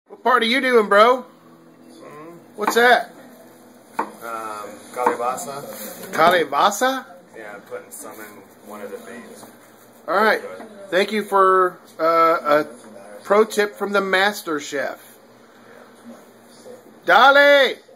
What part are you doing, bro? What's that? Kalibasa. Kalibasa? Yeah, I'm putting some in one of the beans. Alright. Thank you for a pro tip from the master chef. Dale!